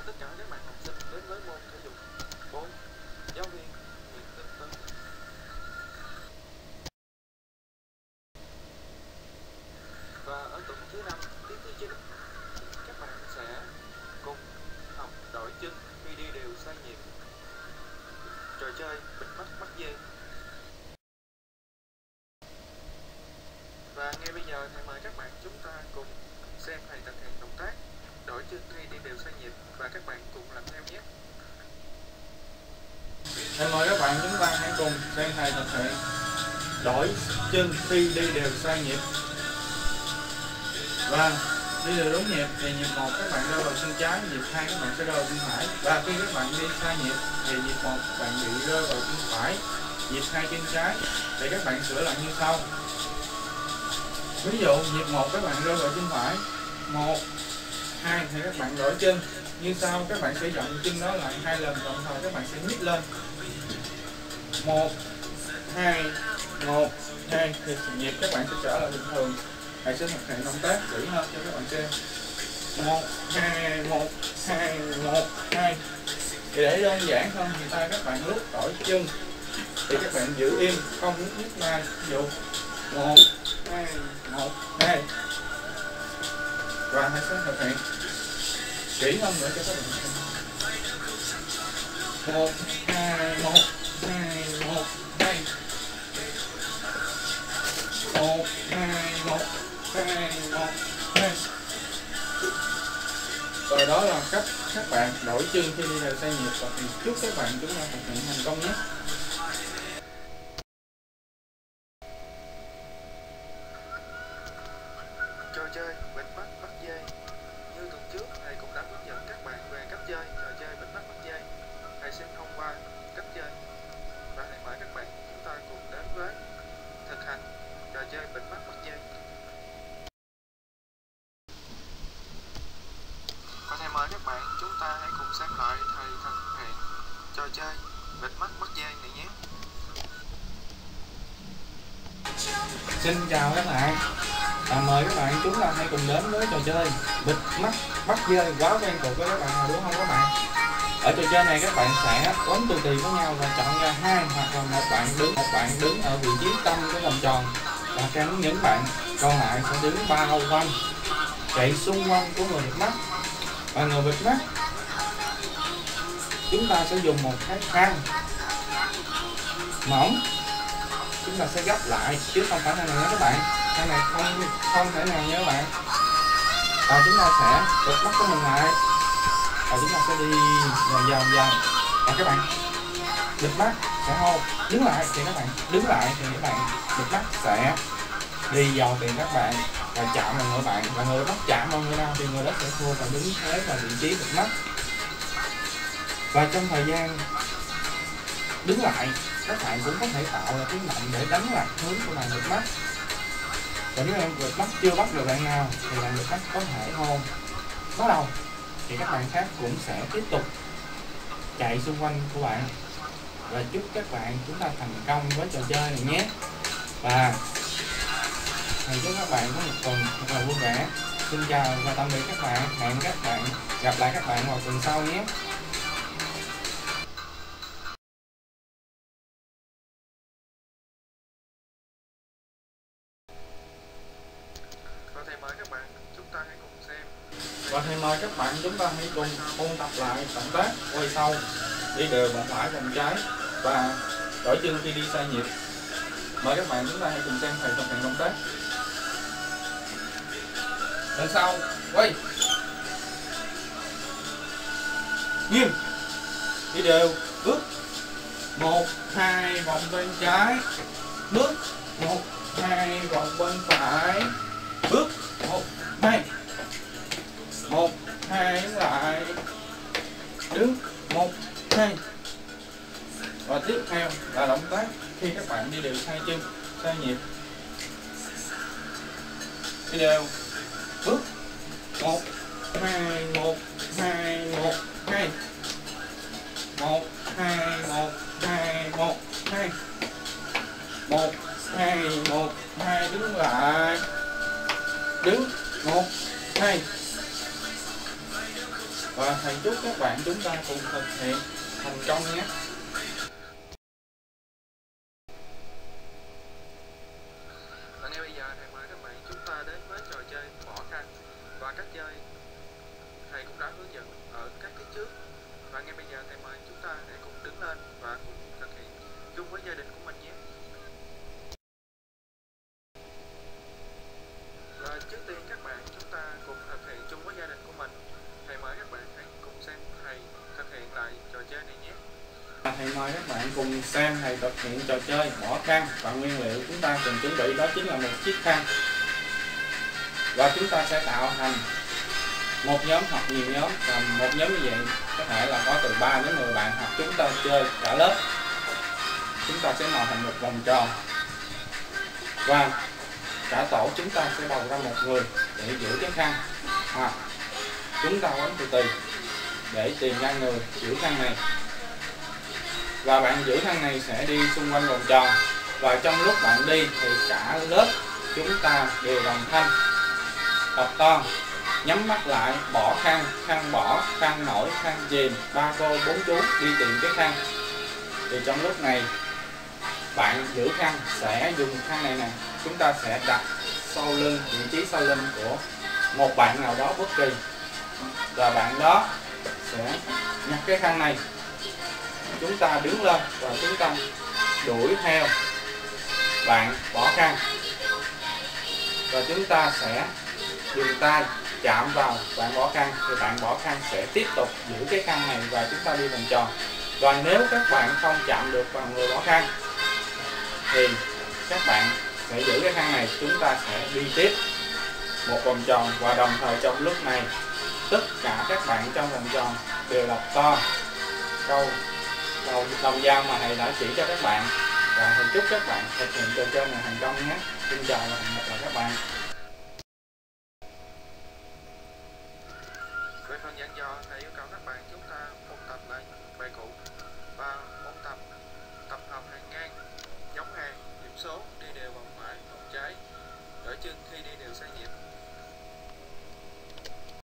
tất cả các bạn học sinh đến với môn thể dục 4, giáo viên Nguyễn Đình Tuấn. Và ở tuần thứ 5, tiết thứ 9, các bạn sẽ cùng học đổi chân khi đi đều xoay nhịp, trò chơi bịt mắt bắt dê. Và ngay bây giờ thầy mời các bạn chúng ta cùng xem thầy thực hiện động tác đổi chân khi đi đều xoay nhịp và các bạn cùng làm theo nhé. Thầy mời các bạn chúng ta hãy cùng xem thầy thực hiện đổi chân khi đi đều xoay nhịp. Và đi đều đúng nhịp thì nhịp 1 các bạn rơi vào chân trái, nhịp 2 các bạn sẽ rơi vào chân phải. Và khi các bạn đi sai nhịp thì nhịp 1 các bạn bị rơi vào chân phải, nhịp 2 chân trái. Thì các bạn sửa lại như sau. Ví dụ nhịp 1 các bạn rơi vào chân phải, 1, 2 thì các bạn đổi chân như sau. Các bạn sẽ dậm chân đó lại 2 lần, đồng thời các bạn sẽ nhích lên 1, 2, 1, 2 thì nhịp các bạn sẽ trở lại bình thường. Thầy sẽ thực hiện động tác kỹ hơn cho các bạn xem. 1, 2, 1, 2, 1, 2. Thì để đơn giản hơn thì tay các bạn lúc đổi chân thì các bạn giữ im, không nhúc nhích tay. Ví dụ 1, 2, 1, 2. Và thầy sẽ thực hiện kỹ hơn nữa cho các bạn xem. 1, 2, 1, 2, 1, 2. 1, 2, 1, 2, 1, 2. Rồi đó là cách các bạn đổi chân khi đi đều xoay nhịp. Và chúc các bạn chúng ta thực hiện thành công nhé. Trò chơi bịt mắt bắt dê. Như tuần trước, thầy cũng đã hướng dẫn các bạn về cách chơi trò chơi bịt mắt bắt dê. Thầy xin thông qua cách chơi và thầy mời các bạn chúng ta cùng đến với thực hành trò chơi bịt mắt bắt dê. Và thầy mời các bạn chúng ta hãy cùng xem lại thầy thực hiện trò chơi bịt mắt bắt dê này nhé. Xin chào các bạn. Mời các bạn chúng ta hãy cùng đến với trò chơi bịt mắt bắt dê quá quen thuộc với các bạn rồi đúng không các bạn? Ở trò chơi này các bạn sẽ quấn tù tì với nhau và chọn ra 2 hoặc là một bạn đứng ở vị trí tâm cái vòng tròn và cắn những bạn còn lại sẽ đứng bao quanh chạy xung quanh của người bịt mắt. Và người bịt mắt chúng ta sẽ dùng một cái khăn mỏng, chúng ta sẽ gấp lại chứ không phải khăn này nha các bạn. Khăn này không thể nào nha các bạn. Và chúng ta sẽ bịt mắt của mình lại và chúng ta sẽ đi vòng và các bạn bịt mắt sẽ hô đứng lại thì các bạn đứng lại thì các bạn bịt mắt sẽ đi vào tìm các bạn và chạm vào người bạn, và người bắt chạm vào người nào thì người đó sẽ thua và đứng thế vào vị trí bịt mắt. Và trong thời gian đứng lại các bạn cũng có thể tạo ra tiếng động để đánh lạc hướng của bạn bịt mắt. Và nếu bạn bịt mắt chưa bắt được bạn nào thì bạn bịt mắt có thể hô bắt đầu thì các bạn khác cũng sẽ tiếp tục chạy xung quanh của bạn. Và chúc các bạn chúng ta thành công với trò chơi này nhé. Và thầy chúc các bạn có một tuần thật là vui vẻ. Xin chào và tạm biệt các bạn. Hẹn các bạn gặp lại các bạn vào tuần sau nhé. Và thầy mời các bạn chúng ta hãy cùng xem. Và thầy mời các bạn chúng ta hãy cùng ôn tập lại động tác quay sau, đi đều vòng phải vòng trái và đổi chân khi đi sai nhịp. Mời các bạn chúng ta hãy cùng xem thầy thực hiện động tác. Lần sau quay nghiêm, đi đều, bước 1, 2 vòng bên trái, bước 1, 2 vòng bên phải, bước 1, 2, 1, 2 đứng lại, đứng 1, 2. Và tiếp theo là động tác khi các bạn đi đều sai chân, sai nhịp. Đi đều, bước 1, 2, 1, 2, 1, 2, 1, 2, 1, 2, 1, 2, 1, 2, 1, 2 đứng lại, đứng 1, 2. Và thầy chúc các bạn chúng ta cùng thực hiện thành công nhé. Và ngay bây giờ thầy mời các bạn chúng ta đến với trò chơi bỏ khăn. Và cách chơi thầy cũng đã hướng dẫn ở các tiết trước. Và ngay bây giờ thầy mời chúng ta hãy cùng đứng lên và cùng thực hiện chung với gia đình của mình nhé. Và trước tiên các bạn chúng ta cùng thực hiện chung với gia đình của mình. Thầy mời các bạn hãy cùng xem thầy thực hiện lại trò chơi này nhé. Thầy mời các bạn cùng xem thầy thực hiện trò chơi bỏ khăn. Và nguyên liệu chúng ta cần chuẩn bị đó chính là một chiếc khăn. Và chúng ta sẽ tạo thành một nhóm hoặc nhiều nhóm. Và một nhóm như vậy có thể là có từ 3 đến 10 bạn, hoặc chúng ta chơi cả lớp. Chúng ta sẽ ngồi thành một vòng tròn. Và cả tổ chúng ta sẽ bầu ra một người để giữ cái khăn, hoặc chúng ta quấn từ từ để tìm ra người giữ khăn này. Và bạn giữ khăn này sẽ đi xung quanh vòng tròn. Và trong lúc bạn đi thì cả lớp chúng ta đều đồng thanh đọc to, nhắm mắt lại, bỏ khăn, khăn bỏ, khăn nổi, khăn chìm, ba cô bốn chú đi tìm cái khăn. Thì trong lúc này bạn giữ khăn sẽ dùng khăn này nè, chúng ta sẽ đặt sau lưng, vị trí sau lưng của một bạn nào đó bất kỳ. Và bạn đó sẽ nhặt cái khăn này, chúng ta đứng lên và chúng ta đuổi theo bạn bỏ khăn. Và chúng ta sẽ dùng tay chạm vào bạn bỏ khăn, thì bạn bỏ khăn sẽ tiếp tục giữ cái khăn này và chúng ta đi vòng tròn. Và nếu các bạn không chạm được vào người bỏ khăn thì các bạn sẽ giữ cái khăn này, chúng ta sẽ đi tiếp một vòng tròn. Và đồng thời trong lúc này tất cả các bạn trong vòng tròn đều đọc to câu đồng dao mà thầy đã chỉ cho các bạn. Và thầy chúc các bạn thực hiện trò chơi này thành công nhé. Xin chào và hẹn gặp lại các bạn. Về phần dặn dò, thầy yêu cầu các bạn chúng ta ôn tập lại bài cũ và ôn tập tập hợp